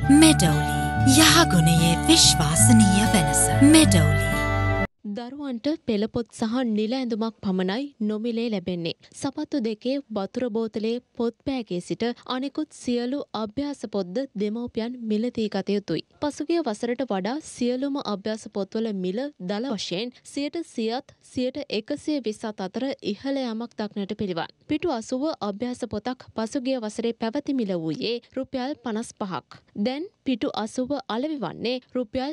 මෙඩෝලි යහගුණයේ විශ්වාසනීය වෙනස. මෙඩෝලි දරුවන්ට පෙළපොත් සහ නිල ඇඳුමක් පමණයි නොමිලේ ලැබෙන්නේ. සපත්තු දෙකේ වතුර බෝතලේ පොත් බෑගේ සිට අනෙකුත් සියලු අභ්‍යාස පොත්ද දෙමව්පියන් මිලදී ගත යුතුයි. පසුගිය වසරට වඩා සියලුම අභ්‍යාස පොත්වල මිල දල වශයෙන් 100ත් 120ත් අතර ඉහළ යමක් දක්නට පිළිවන්. පිටු 80 අභ්‍යාස පොතක් පසුගිය වසරේ පැවති මිල වූයේ රුපියල් 55ක්. දැන් පිටු 80 අලෙවි වන්නේ රුපියල්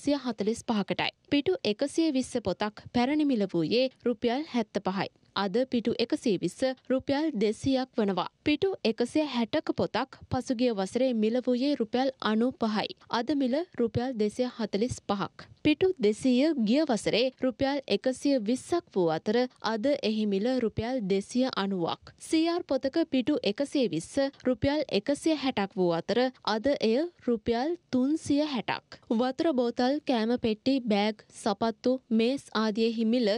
145කටයි. පිටු 120 පොතක් පැරණි මිල වූයේ රුපියල් 75යි. අද පිටු 120 රුපියල් 200ක් වනවා. පිටු 160ක පොතක් පසුගිය වසරේ මිල වූයේ රුපියල් 95යි. අද මිල රුපියල් 245ක්. පිටු 200 ගිය වසරේ රුපියල් 120ක් වූ අතර අද එහි මිල රුපියල් 290ක්. CR පොතක පිටු 120 රුපියල් 160ක් වූ අතර අද එය රුපියල් 360ක්. වතුර බෝතල්, කෑම පෙට්ටි, බෑග්, සපත්තු, මේස් ආදියෙහි මිල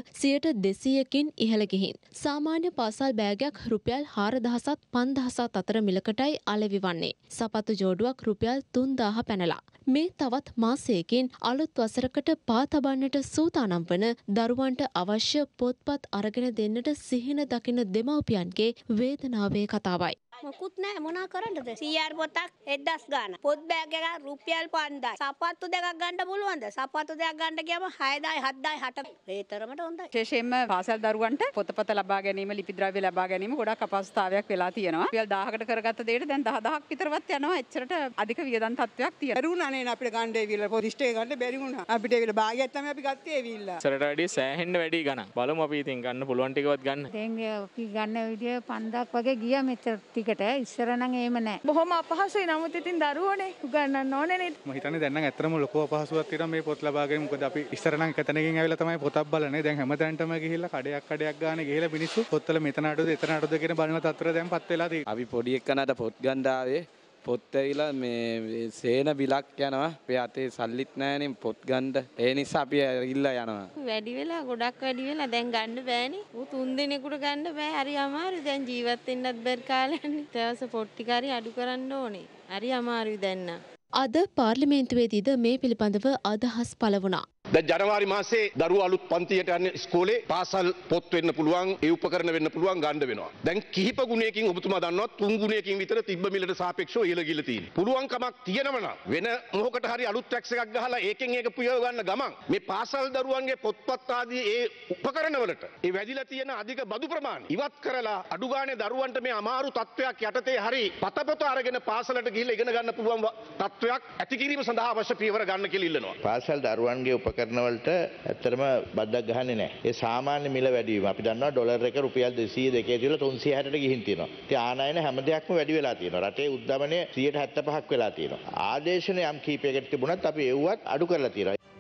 200කින් ඉහළ ගිහින්. සාමාන්‍ය පාසල් බෑගයක් රුපියල් 4000ත් 5000ත් අතර මිලකටයි අලෙවි වන්නේ. සපත්තු ජෝඩුවක් රුපියල් 3000 පැනලා. මේ තවත් මාසයකින් අලුත් වසරකට පා තබන්නට සූදානම් වන දරුවන්ට අවශ්‍ය පොත්පත් අරගෙන දෙන්නට සිහින දකින දෙමව්පියන්ගේ වේදනාවේ කතාවයි. මොකුත් නෑ මොනා කරන්නද? CR පොතක් 1000 ගාන. පොත් බෑග් එකක් රුපියල් 5000යි. සපත්තු දෙකක් ගන්න පුළුවන්ද? සපත්තු දෙකක් ගන්න ගියම 6000යි 7000යි 8. ඒ තරමට හොඳයි. විශේෂයෙන්ම පාසල් දරුවන්ට පොතපත ලබා ගැනීම, ලිපි ද්‍රව්‍ය ලබා ගැනීම ගොඩක් අපහසුතාවයක් වෙලා තියෙනවා. රුපියල් 1000කට කරගත්ත දෙයට දැන් 10000ක් විතරවත් යනවා. එච්චරට අධික වියදම් තත්ත්වයක් තියෙනවා. බැරිුණා නේ අපිට ගන්න ඒවිල්ලා පොත් ඉෂ්ටේ ගන්න බැරි වුණා. අපිට ඒවිල්ලා භාගයක් තමයි අපි ගත්තේ ඒවිල්ලා. සරට වැඩි සෑහෙන්න වැඩි ගණන්. බලමු අපි ඉතින් ගන්න පුළුවන් ටිකවත් ගන්න. දැන් අපි ගන්න විදිය 5000ක් වගේ ගියා මෙච්චර ටිකට. ඉස්සර නම් එහෙම නැහැ. බොහොම අපහසුයි. නමුත් ඉතින් දරුවෝනේ උගන්නන්න ඕනේ නේද? මම හිතන්නේ දැන් නම් ඇත්තටම ලොකු අපහසුතාවක් තියෙනවා මේ පොත් ලබා ගැනීම. මොකද අපි ඉස්සර නම් එක තැනකින් ඇවිල්ලා තමයි පොතක් බලන්නේ. දැන් හැමතැනටම ගිහිල්ලා කඩයක් ගානේ ගිහිල්ලා මිනිස්සු පොත්වල මෙතන අඩුද එතන අඩුද කියන බලන තත්ත්වය දැන්පත් වෙලා තියෙනවා. අපි පොඩි එක්කනට පොත් ගන්න ආවේ පොත් ඇවිල්ලා මේ සේන බිලක් යනවා. අපේ අතේ සල්ලිත් නැහැනේ පොත් ගන්න. ඒ නිසා අපි ඇවිල්ලා යනවා. වැඩි වෙලා ගොඩක් වැඩි වෙලා දැන් ගන්න බෑනේ. ඌ 3 දිනෙකට ගන්න බෑ. හරි අමාරුයි. දැන් ජීවත් වෙන්නත් බැරි කාලයනේ. ඊට පස්සේ පොත් ටික හරි අඩු කරන්න ඕනේ. හරි අමාරුයි දැන් නම්. අද පාර්ලිමේන්තුවේදීද මේ පිළිබඳව අදහස් පළ වුණා. දැන් ජනවාරි මාසේ දරුවෝ අලුත් පන්තියට යන්නේ ඉස්කෝලේ පාසල් පොත් වෙන්න පුළුවන්, ඒ උපකරණ වෙන්න පුළුවන් ගන්න වෙනවා. දැන් කිහිප ගුණයකින් ඔබතුමා දන්නවා 3 ගුණයකින් විතර තිබ්බ මිලට සාපේක්ෂව ඉහළ ගිහලා තියෙනවා. පුළුවන්කමක් තියෙනවනම් වෙන මොහොකට හරි අලුත් ටැක්ස් එකක් ගහලා ඒකෙන් ඒක පුයව ගන්න ගමන් මේ පාසල් දරුවන්ගේ පොත්පත් ආදී ඒ උපකරණ වලට ඒ වැඩිලා තියෙන අධික බදු ප්‍රමාණය ඉවත් කරලා අඩු ගානේ දරුවන්ට මේ අමාරු තත්වයක් යටතේ හරි පතපොත අරගෙන පාසලට ගිහිල්ලා ඉගෙන ගන්න පුළුවන් තත්වයක් ඇති කිරීම සඳහා අවශ්‍ය පියවර ගන්න කියලා ඉල්ලනවා. පාසල් දරුවන්ගේ උපකරණ වලට ඇත්තටම බද්දක් ගහන්නේ නැහැ. ඒ සාමාන්‍ය මිල වැඩි වීම. අපි දන්නවා ඩොලර් එක රුපියල් 202 ඉඳලා 360ට ගිහින් තියෙනවා. ඉතින් ආනයන හැම දෙයක්ම වැඩි වෙලා තියෙනවා. රටේ උද්දමනය 175ක් වෙලා තියෙනවා. ආදේශන යම් කීපයකට තිබුණත් අපි එව්වත් අඩු කරලා තියෙනවා.